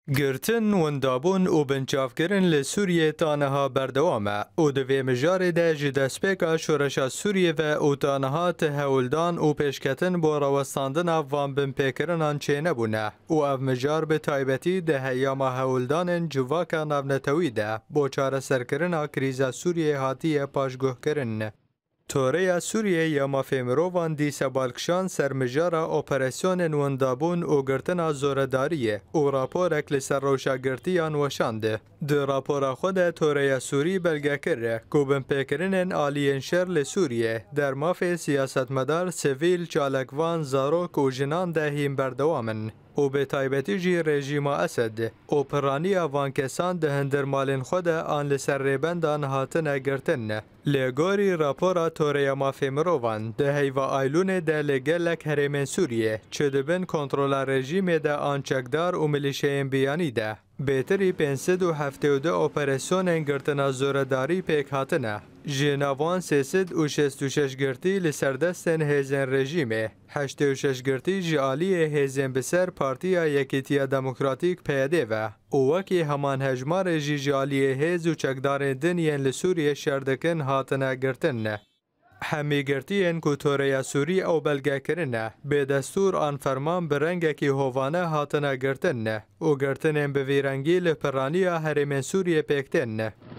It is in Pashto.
گرتن وندابون و بنچافکرین لسوریه تانها بردوامه و دوی مجاره ده جدسپیکا شورشا سوریه و او تانها تهولدان و پیشکتن با روستاندن وان بنپیکرنان چه نبونه و او مجار به تایبتی ده هیاما هولدان جواکا نونتوی ده با چاره سرکرنا کریزا سوریه هاتیه پاشگوه کرن. توره سوریه یا مافیمروان دی سبالکشان سرمجارا اپراسیون وندابون و گرتنا زورداریه و راپورک لسر روشاگرتیان وشانده. ده راپورا خود توره سوری بلگه کرده که بنپیکرین آلین شر لسوریه در مافی سیاستمدار سویل چالکوان زاروک و جنان دهیم بردوامن. و به تایبتی جی رژیم اسد و پرانی وان کسان ده هندر مالین خود آن لسر ریبندان هاتن گرتن. لگوری راپورا توره مافی مروان ده هیوا آیلون ده لگلک هرمن سوریه چه دبن کنترول رژیم ده آن چکدار و ملیشین بیانی ده. بهتری 572 اپراسیون گرتنا زورداری پیک هاتنه. جنوان 366 گرتی لسردستن هیزن رژیمه. 86 گرتی جالی هیزن بسر پارتیا یکیتیا دموکراتیک پیاده و وکی همان هجمار جالی هیز و چکدار دنین لسوریه شردکن هاتنه گرتن. همی گرتین که توره سوری او بلگه کرنه به دستور آن فرمان برنگه که هوانه هاتنه گرتن و گرتنین به ویرنگی لپرانی هرمن سوریه پیکتن.